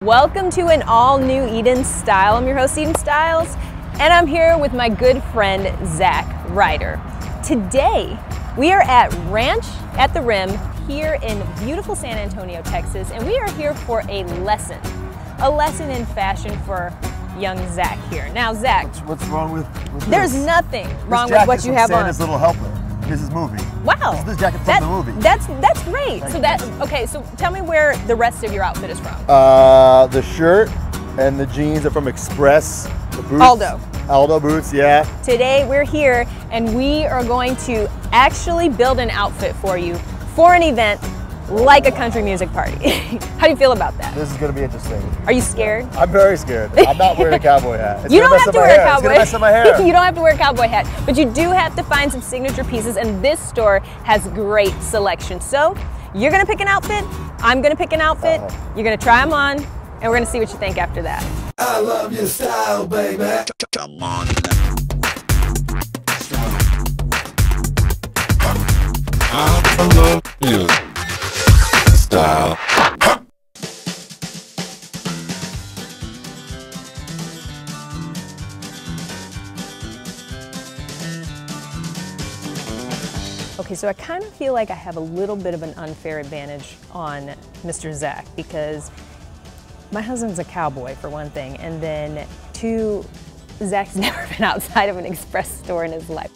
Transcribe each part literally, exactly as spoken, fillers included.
Welcome to an all-new Eden Style. I'm your host, Eden Styles, and I'm here with my good friend, Zach Ryder. Today, we are at Ranch at the Rim here in beautiful San Antonio, Texas, and we are here for a lesson, a lesson in fashion for young Zach here. Now, Zach, what's, what's wrong with, with there's this? nothing this wrong with what you have on. Santa's Little Helper. This is movie. Wow. This is the jacket from that, the movie. That's that's great. Thank so you. that okay. So tell me where the rest of your outfit is from. Uh, the shirt and the jeans are from Express. The boots, Aldo. Aldo boots, yeah. Today we're here and we are going to actually build an outfit for you for an event like a country music party. How do you feel about that? This is gonna be interesting. Are you scared? I'm very scared. I'm not wearing a cowboy hat. It's you gonna don't mess have up to my wear hair. a cowboy. It's gonna mess up my hair. You don't have to wear a cowboy hat, but you do have to find some signature pieces, and this store has great selection. So you're gonna pick an outfit, I'm gonna pick an outfit, uh-huh. You're gonna try them on, and we're gonna see what you think after that. I love your style, baby. Come on. I love you. Style. Okay, so I kind of feel like I have a little bit of an unfair advantage on Mister Zach because my husband's a cowboy for one thing, and then two, Zach's never been outside of an Express store in his life.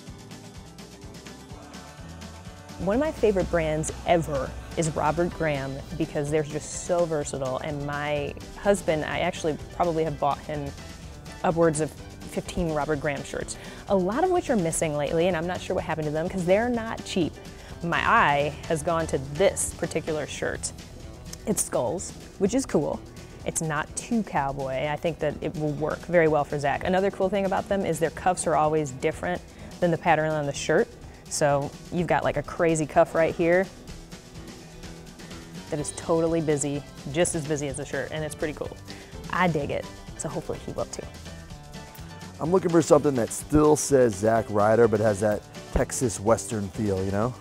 One of my favorite brands ever is Robert Graham because they're just so versatile, and my husband, I actually probably have bought him upwards of fifteen Robert Graham shirts, a lot of which are missing lately, and I'm not sure what happened to them because they're not cheap. My eye has gone to this particular shirt. It's skulls, which is cool. It's not too cowboy. I think that it will work very well for Zach. Another cool thing about them is their cuffs are always different than the pattern on the shirt. So you've got like a crazy cuff right here that is totally busy, just as busy as the shirt, and it's pretty cool. I dig it, so hopefully he will too. I'm looking for something that still says Zach Ryder, but has that Texas Western feel, you know?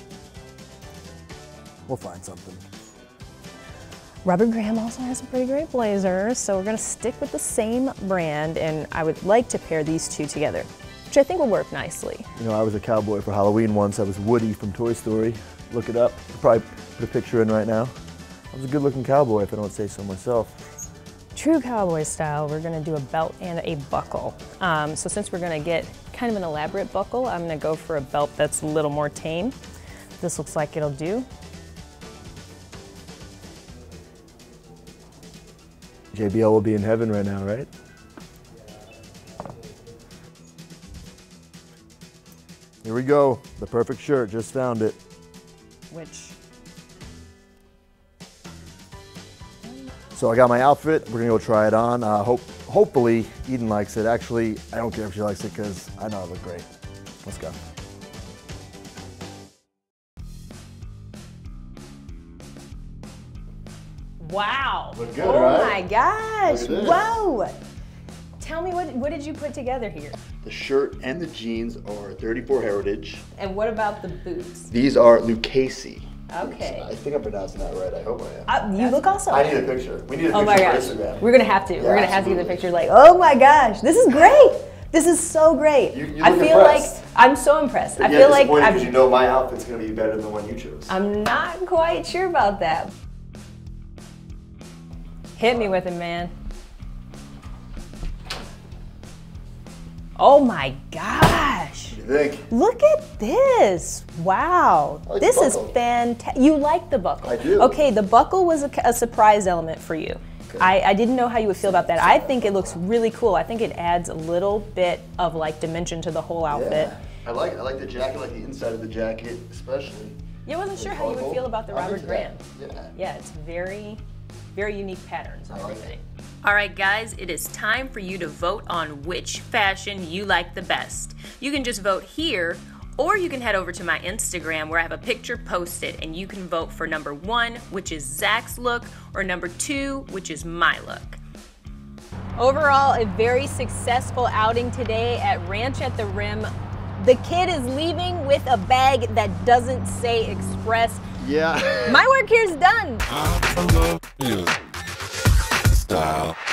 We'll find something. Robert Graham also has some pretty great blazers, so we're gonna stick with the same brand, and I would like to pair these two together, which I think will work nicely. You know, I was a cowboy for Halloween once. I was Woody from Toy Story. Look it up. I'll probably put a picture in right now. I was a good-looking cowboy, if I don't say so myself. True cowboy style, we're gonna do a belt and a buckle. Um, so since we're gonna get kind of an elaborate buckle, I'm gonna go for a belt that's a little more tame. This looks like it'll do. J B L will be in heaven right now, right? Here we go, the perfect shirt, just found it. Which? So I got my outfit, we're gonna go try it on. Uh, hope, hopefully Eden likes it. Actually, I don't care if she likes it because I know I look great. Let's go. Wow. Look good, oh right? my gosh, Look at this. whoa. Tell me, what, what did you put together here? The shirt and the jeans are thirty-four Heritage. And what about the boots? These are Lucchese. Okay. I think I'm pronouncing that right, I hope I am. Uh, you look awesome. I need a picture. We need a Oh picture my for gosh, Instagram. we're gonna have to. Yeah, we're gonna have to get absolutely. the picture like, oh my gosh, this is great. This is so great. You, you I look feel impressed. like, I'm so impressed. I Yeah, feel like because I'm, you know my outfit's gonna be better than the one you chose. I'm not quite sure about that. Hit me with it, man. Oh my gosh. What do you think? Look at this. Wow. I like This the is buckle. fantastic. You like the buckle? I do. Okay, the buckle was a, a surprise element for you. Okay. I, I didn't know how you would feel about that. I think it looks really cool. I think it adds a little bit of like dimension to the whole outfit. Yeah. I like it. I like the jacket, I like the inside of the jacket, especially. Yeah, I wasn't sure how you would colorful. feel about the I'm Robert into Graham. that. Yeah. Yeah, it's very, very unique patterns and I like everything. it. All right, guys, it is time for you to vote on which fashion you like the best. You can just vote here, or you can head over to my Instagram where I have a picture posted, and you can vote for number one, which is Zach's look, or number two, which is my look. Overall, a very successful outing today at Ranch at the Rim. The kid is leaving with a bag that doesn't say Express. Yeah. My work here is done. I love you. style.